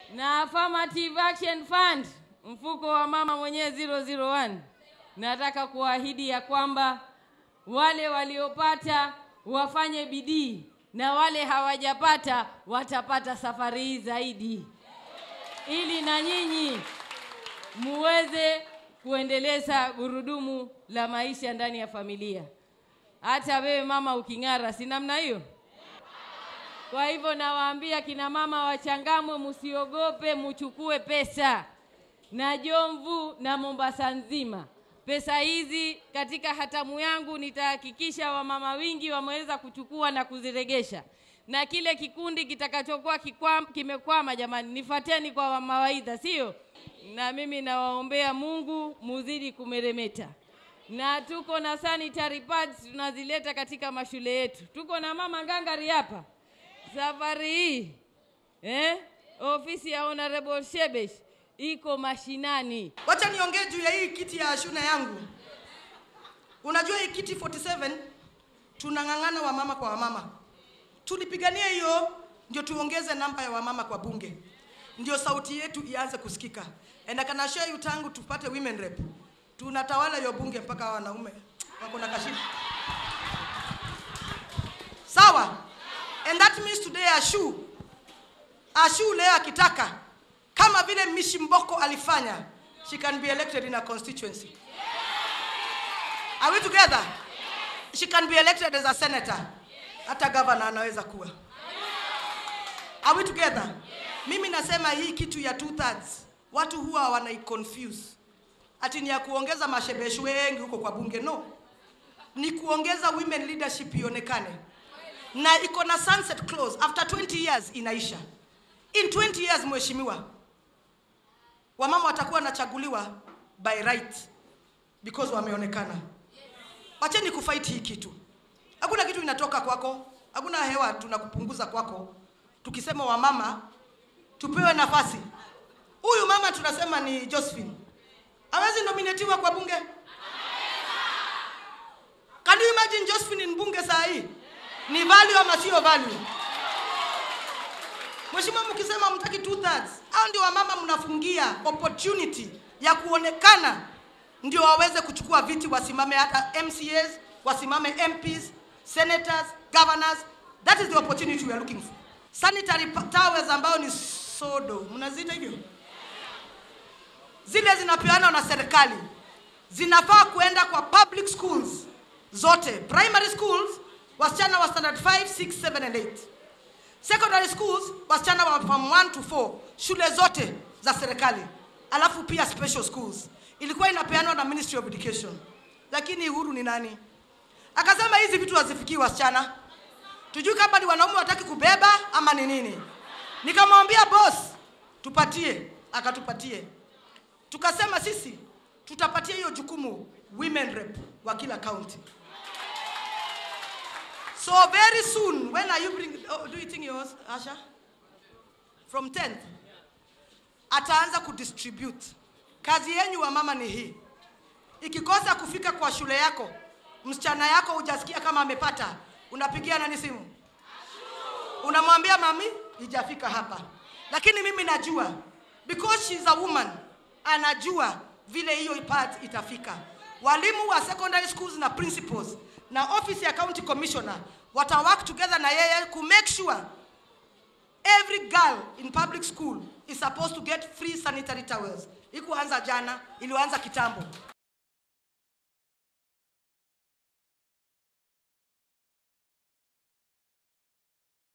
Na Affirmative Action Fund, mfuko wa mama mwenyewe 001, nataka kuahidi ya kwamba wale waliopata wafanye bidii na wale hawajapata watapata safari hii zaidi, ili na nyinyi muweze kuendeleza gurudumu la maisha ndani ya familia. Hata wewe mama uking'ara, si namna hiyo? Kwa hivyo nawaambia kina mama wachangamwe, msiogope, mchukue pesa na Jomvu na Mombasa nzima. Pesa hizi katika hatamu yangu nitahakikisha wamama wingi wameweza kuchukua na kuziregesha. Na kile kikundi kitakachokuwa kimekwama, jamani, nifuateni kwa mawaidha, sio? Na mimi nawaombea Mungu muzidi kumeremeta. Na tuko na sanitary pads tunazileta katika mashule yetu. Tuko na mama ngangari hapa. Safari hii ofisi ya Honorable Shebesh iko mashinani. Wacha niongee juu ya hii kiti ya shuna yangu. Unajua hii kiti 47 tunang'ang'ana wa mama kwa wamama. Tulipigania hiyo ndio tuongeze namba ya wamama kwa bunge. Ndio sauti yetu ianze kusikika. And I can assure you tangu tupate women rep, tunatawala hiyo bunge mpaka wanaume wako na kashifu. Sawa? And that means today Ashu leo akitaka kama vile Mishi Mboko alifanya, she can be elected in a constituency. Are we together? She can be elected as a senator. Hata governor anaweza kuwa. Are we together? Mimi nasema hii kitu ya 2/3 watu huwa wanaiconfuse. Ati ni ya kuongeza mashebeshi wengi huko kwa bunge. No. Ni kuongeza women leadership ionekane. Na iko na sunset clause, after 20 years inaisha. In 20 years mheshimiwa, wamama watakuwa nachaguliwa by right because wameonekana. Wacheni kufight hii kitu. Hakuna kitu inatoka kwako, hakuna hewa tunakupunguza kwako. Tukisema wamama tupewe nafasi. Huyu mama tunasema ni Josephine. Hawezi nominatiwa kwa bunge? Can you imagine Josephine in bunge saa hii? Ni value ama sio value? Mheshimiwa, mkisema mtaki 2/3, hao ndio wamama mnafungia opportunity ya kuonekana ndio waweze kuchukua viti, wasimame hata MCAs, wasimame MPs, senators, governors. That is the opportunity we are looking for. Sanitary towels ambao ni sodo, mnazita hivyo? Zile zinapeanwa na serikali zinafaa kuenda kwa public schools zote. Primary schools wasichana wa standard 5, 6, 7 and 8. Secondary schools wasichana wa from 1 to 4, shule zote za serikali. Alafu pia special schools ilikuwa inapeanwa na Ministry of Education. Lakini Uhuru ni nani? Akasema hizi vitu hazifikii wasichana. Tujui kama ni wanaume wataki kubeba ama ni nini. Nikamwambia boss, tupatie, akatupatie. Tukasema sisi tutapatia hiyo jukumu women rep wa kila county. So very soon, when are you do you think yours, Asha? From 10th. Ataanza kudistribute. Kazi yenu wa mama ni hii. Ikikosa kufika kwa shule yako, msichana yako hujasikia kama amepata, unapigia nani simu? Unamwambia mami, hijafika hapa. Lakini mimi najua, because she's a woman, anajua vile hiyo part itafika. Walimu wa secondary schools na principals na office ya county commissioner wata work together na yeye to make sure every girl in public school is supposed to get free sanitary towels. Ikuanza jana, ilianza kitambo.